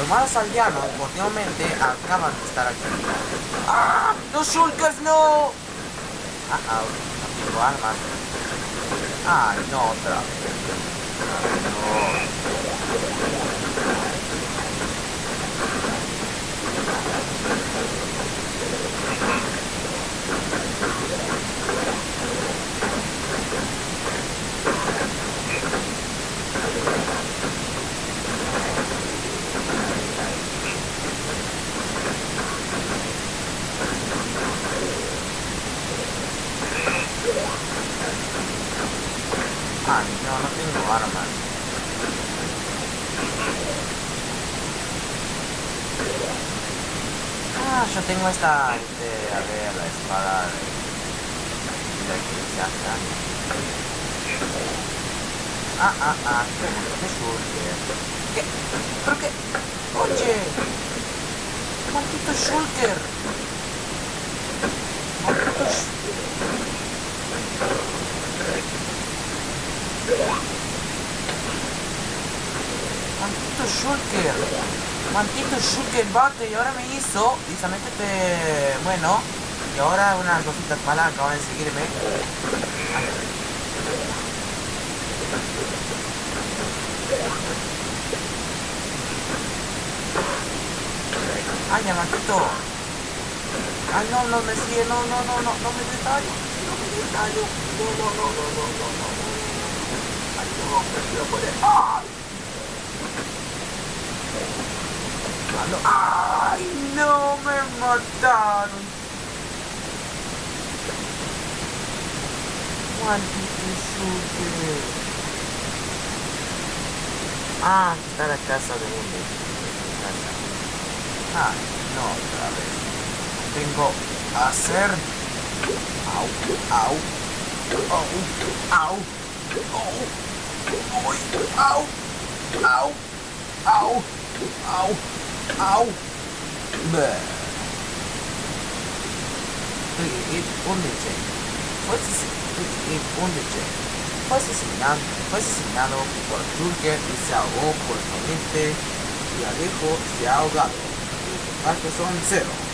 los malos aldeanos últimamente acaban de estar aquí. ¡Ah! ¡Los shulkers no! Ah, no tengo armas. Ay, no, otra vez. No. Ay, no tengo armas. Ah, yo tengo esta, a ver, la espada de aquí se hace. Qué shulker. ¿Qué? ¿Pero qué? Oye, maldito shulker. Maldito shulker bate, y ahora me hizo, dice, métete, bueno, y ahora unas cositas malas acaban de seguirme. Ay, ya, maldito. Ay, no me sigue, no me des daño, no me des daño, no. Ay, no puede. ¡Ay, no! ¡Me mataron! ¡Maldito shulker! Ah, aquí está la casa de uno. Ay, no, otra vez. Tengo que hacer. Au. Bleh. Fue asesinado por shulker y se ahogó por corriente y Alejo se ha ahogado. Los contactos son 0.